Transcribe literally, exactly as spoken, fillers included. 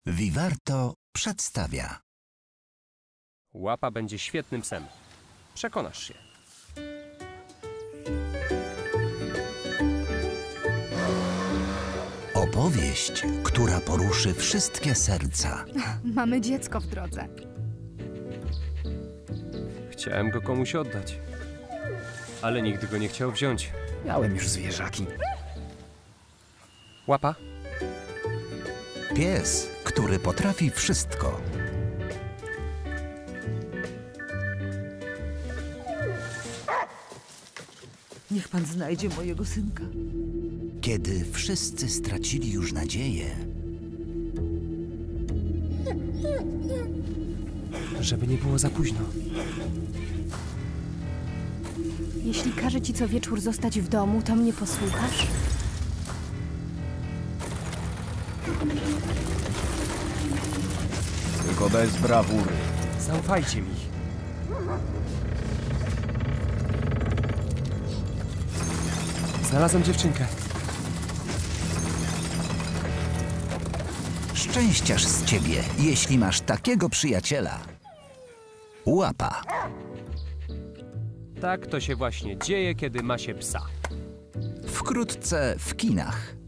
Vivarto przedstawia. Łapa będzie świetnym psem. Przekonasz się. Opowieść, która poruszy wszystkie serca. Mamy dziecko w drodze. Chciałem go komuś oddać, ale nikt go nie chciał wziąć. Miałem już zwierzaki. Łapa? Pies, który potrafi wszystko. Niech pan znajdzie mojego synka. Kiedy wszyscy stracili już nadzieję, Żeby nie było za późno. Jeśli każę ci co wieczór zostać w domu, to mnie posłuchasz? Tylko bez brawury. Zaufajcie mi. Znalazłem dziewczynkę. szczęściarz z ciebie, jeśli masz takiego przyjaciela. Łapa. Tak to się właśnie dzieje, kiedy ma się psa. Wkrótce w kinach.